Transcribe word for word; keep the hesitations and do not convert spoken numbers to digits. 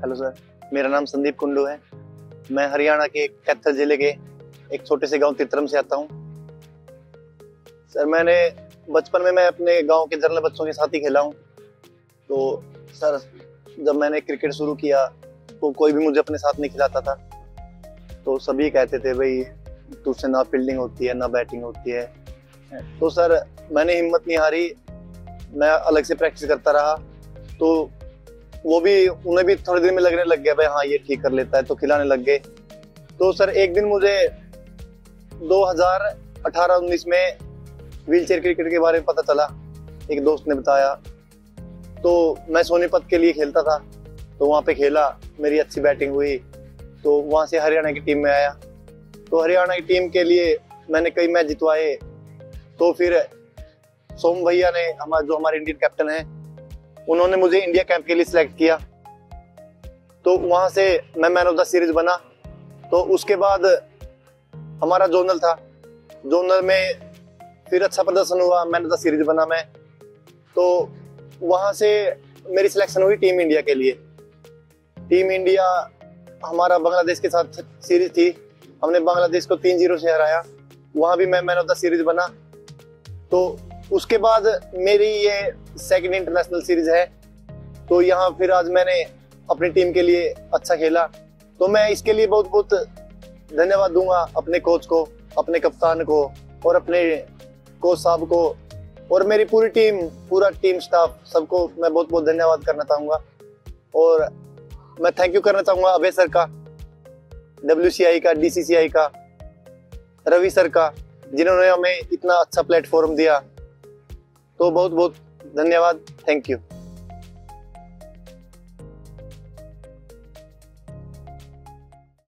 Hello sir, मेरा नाम संदीप कुंडू है। मैं हरियाणा के कैथल जिले के एक छोटे से गांव तितरम से आता हूं। सर मैंने बचपन में मैं अपने गांव के जर्नल बच्चों के साथ ही खेला हूं। तो सर जब मैंने क्रिकेट शुरू किया तो कोई भी मुझे अपने साथ नहीं खिलाता था। तो सभी कहते थे भाई तुझसे ना फील्डिंग होती है ना बैटिंग होती है। तो सर मैंने हिम्मत नहीं हारी, मैं अलग से प्रैक्टिस करता रहा। तो वो भी उन्हें भी थोड़ी देर में लगने लग गया भाई हाँ ये ठीक कर लेता है, तो खिलाने लग गए। तो सर एक दिन मुझे दो हज़ार अठारह उन्नीस में व्हीलचेयर क्रिकेट के बारे में पता चला, एक दोस्त ने बताया। तो मैं सोनीपत के लिए खेलता था, तो वहाँ पे खेला, मेरी अच्छी बैटिंग हुई, तो वहाँ से हरियाणा की टीम में आया। तो हरियाणा की टीम के लिए मैंने कई मैच जितवाए। तो फिर सोम भैया ने हमारे जो हमारे इंडियन कैप्टन है उन्होंने मुझे इंडिया कैंप के लिए सिलेक्ट किया। तो वहां से मैं मैन ऑफ द सीरीज बना। तो उसके बाद हमारा जोनल था, जोनल में फिर अच्छा प्रदर्शन हुआ, मैन ऑफ द सीरीज बना मैं। तो वहां से मेरी सिलेक्शन हुई टीम इंडिया के लिए। टीम इंडिया हमारा बांग्लादेश के साथ सीरीज थी, हमने बांग्लादेश को तीन जीरो से हराया, वहां भी मैं मैन ऑफ द सीरीज बना। तो उसके बाद मेरी ये सेकंड इंटरनेशनल सीरीज है। तो यहाँ फिर आज मैंने अपनी टीम के लिए अच्छा खेला। तो मैं इसके लिए बहुत बहुत धन्यवाद दूंगा अपने कोच को, अपने कप्तान को और अपने कोच साहब को और मेरी पूरी टीम, पूरा टीम स्टाफ, सबको मैं बहुत बहुत धन्यवाद करना चाहूंगा। और मैं थैंक यू करना चाहूंगा अभय सर का, डब्ल्यू सी आई का, डी सी सी आई का, रवि सर का, जिन्होंने हमें इतना अच्छा प्लेटफॉर्म दिया। तो बहुत बहुत धन्यवाद, थैंक यू।